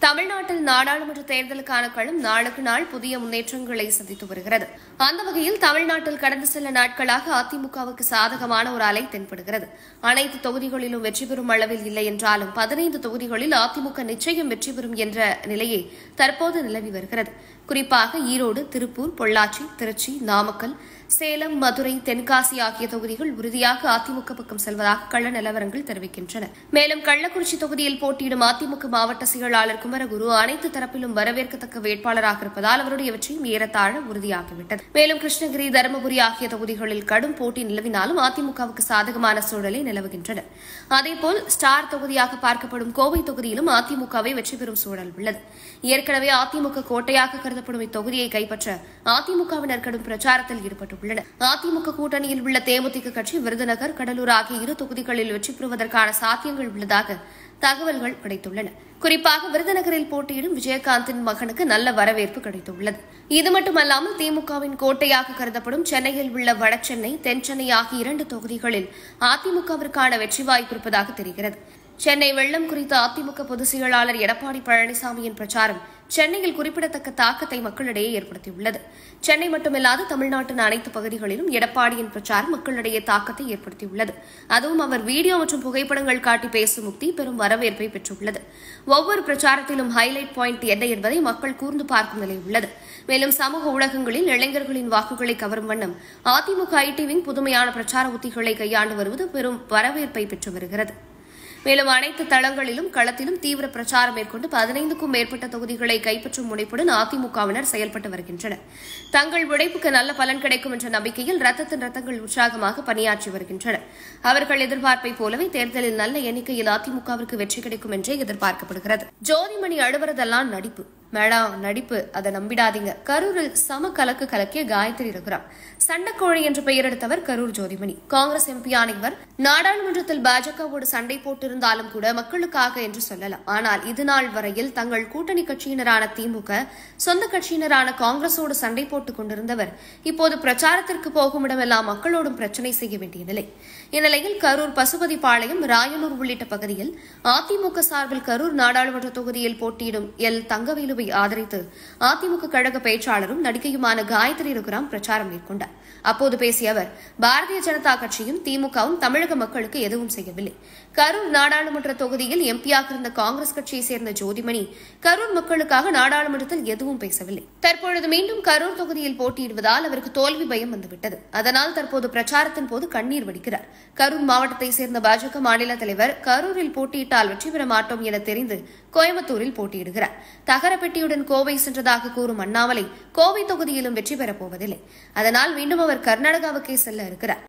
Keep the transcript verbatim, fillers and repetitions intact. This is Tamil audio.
தமிழ்நாட்டில் நாடாளுமன்ற தேர்தலுக்கான களம் நாளுக்கு நாள் புதிய முன்னேற்றங்களை சந்தித்து வருகிறது. அந்த வகையில் தமிழ்நாட்டில் கடந்த சில நாட்களாக அதிமுகவுக்கு சாதகமான ஒரு அலை தென்படுகிறது. அனைத்து தொகுதிகளிலும் வெற்றி பெறும் அளவில் இல்லை என்றாலும் பதினைந்து தொகுதிகளில் அதிமுக நிச்சயம் வெற்றி பெறும் என்ற நிலையே தற்போது நிலவி வருகிறது. குறிப்பாக ஈரோடு, திருப்பூர், பொள்ளாச்சி, திருச்சி, நாமக்கல், சேலம், மதுரை, தென்காசி ஆகிய தொகுதிகள் உறுதியாக அதிமுக பக்கம் செல்வதாக கள நிலவரங்கள் தெரிவிக்கின்றன. மேலும் கள்ளக்குறிச்சி தொகுதியில் போட்டியிடும் அதிமுக மாவட்ட செயலாளர் குமரகுரு அனைத்து தரப்பிலும் வரவேற்கத்தக்க வேட்பாளராக இருப்பதால் அவருடைய வெற்றியும் ஏறத்தாழ உறுதியாகிவிட்டது. மேலும் கிருஷ்ணகிரி, தருமபுரி ஆகிய தொகுதிகளில் கடும் போட்டி நிலவினாலும் அதிமுகவுக்கு சாதகமான சூழலை நிலவுகின்றன. அதேபோல் ஸ்டார் தொகுதியாக பார்க்கப்படும் கோவை தொகுதியிலும் அதிமுகவை வெற்றி பெறும் சூழல் உள்ளது. ஏற்கனவே அதிமுக கோட்டையாக கருதப்படும் இத்தொகுதியை கைப்பற்ற அதிமுகவினர் கடும் பிரச்சாரத்தில் ஈடுபட்டுள்ளனர். அதிமுக கூட்டணியில் உள்ள தேமுதிக கட்சி விருதுநகர், கடலூர் ஆகிய இரு தொகுதிகளில் வெற்றி பெறுவதற்கான சாத்தியங்கள் உள்ளதாக தகவல்கள் கிடைத்துள்ளன. குறிப்பாக விருதுநகரில் போட்டியிடும் விஜயகாந்தின் மகனுக்கு நல்ல வரவேற்பு கிடைத்துள்ளது. இது மட்டுமல்லாமல் திமுகவின் கோட்டையாக கருதப்படும் சென்னையில் உள்ள வடசென்னை, தென்சென்னை ஆகிய இரண்டு தொகுதிகளில் அதிமுகவிற்கான வெற்றி வாய்ப்பு இருப்பதாக தெரிகிறது. சென்னை வெள்ளம் குறித்த அதிமுக பொதுச் செயலாளர் எடப்பாடி பழனிசாமியின் பிரச்சாரம் சென்னையில் குறிப்பிடத்தக்க தாக்கத்தை மக்களிடையே ஏற்படுத்தியுள்ளது. சென்னை மட்டுமில்லாது தமிழ்நாட்டின் அனைத்து பகுதிகளிலும் எடப்பாடியின் பிரச்சாரம் மக்களிடையே தாக்கத்தை ஏற்படுத்தியுள்ளது. அதுவும் அவர் வீடியோ மற்றும் புகைப்படங்கள் காட்டி பேசும் உக்தி பெரும் வரவேற்பை பெற்றுள்ளது. ஒவ்வொரு பிரச்சாரத்திலும் ஹைலைட் பாயிண்ட் என்ன என்பதை மக்கள் கூர்ந்து பார்க்கும் நிலை உள்ளது. மேலும் சமூக ஊடகங்களில் இளைஞர்களின் வாக்குகளை கவரும் வண்ணம் அதிமுக ஐடி விங் புதுமையான பிரச்சார உத்திகளை கையாண்டு வருவது பெரும் வரவேற்பை பெற்று வருகிறது. மேலும் அனைத்து தளங்களிலும் களத்திலும் தீவிர பிரச்சாரம் மேற்கொண்டு பதினைந்துக்கும் மேற்பட்ட தொகுதிகளை கைப்பற்றும் முனைப்புடன் அதிமுகவினர் செயல்பட்டு வருகின்றனர். தங்கள் உழைப்புக்கு நல்ல பலன் கிடைக்கும் என்ற நம்பிக்கையில் ரத்தத்தின் ரத்தங்கள் உற்சாகமாக பணியாற்றி வருகின்றனர். அவர்கள் எதிர்பார்ப்பை போலவே தேர்தலில் நல்ல எண்ணிக்கையில் அதிமுகவிற்கு வெற்றி கிடைக்கும் என்றே எதிர்பார்க்கப்படுகிறது. ஜோதிமணி அழுவறதெல்லாம் நடிப்பு மேடம், நடிப்பு அதை நம்பிடாதீங்க. கரூரில் சம கலக்கு கலக்கிய காயத்ரி ரகுராம் சண்டைக்கோழி என்று பெயர் எடுத்தவர் கரூர் ஜோதிமணி. காங்கிரஸ் எம்பியான இவர் நாடாளுமன்றத்தில் பாஜகவோடு சண்டை போட்டிருந்தாலும் கூட மக்களுக்காக என்று சொல்லலாம். ஆனால் இதுநாள் வரையில் தங்கள் கூட்டணி கட்சியினரான திமுக, சொந்த கட்சியினரான காங்கிரஸோடு சண்டை போட்டுக் கொண்டிருந்தவர் இப்போது பிரச்சாரத்திற்கு போகும் இடமெல்லாம் மக்களோடும் பிரச்சினை செய்ய வேண்டிய நிலை. இந்நிலையில் கரூர், பசுபதிபாளையம், ராயனூர் உள்ளிட்ட பகுதியில் அதிமுக சார்பில் கரூர் நாடாளுமன்ற தொகுதியில் போட்டியிடும் எல் தங்கவேலுவை ஆதரித்து அதிமுக கழக பேச்சாளரும் நடிகையுமான காயத்ரி ரகுராம் பிரச்சாரம் மேற்கொண்டார். அப்போது பேசிய அவர், பாரதிய ஜனதா கட்சியும் திமுகவும் தமிழக மக்களுக்கு எதுவும் செய்யவில்லை. கரூர் நாடாளுமன்ற தொகுதியில் எம்பியாக இருந்த காங்கிரஸ் கட்சியைச் சேர்ந்த ஜோதிமணி கரூர் மக்களுக்காக நாடாளுமன்றத்தில் எதுவும் பேசவில்லை. தற்பொழுது மீண்டும் கரூர் தொகுதியில் போட்டியிடுவதால் அவருக்கு தோல்வி பயம் வந்துவிட்டது. அதனால் தற்போது பிரச்சாரத்தின் போது கண்ணீர் வடிக்கிறார். கரூர் மாவட்டத்தைச் சேர்ந்த பாஜக மாநில தலைவர் கரூரில் போட்டியிட்டால் வெற்றி பெற மாட்டோம் என தெரிந்து கோயம்புத்தூரில் போட்டியிடுகிறார். தகரப்பெட்டியுடன் கோவை சென்றதாக கூறும் அண்ணாமலை கோவை தொகுதியிலும் வெற்றி பெறப் போவதில்லை. அதனால் மீண்டும் அவர் கர்நாடகாவுக்கே செல்ல இருக்கிறார்.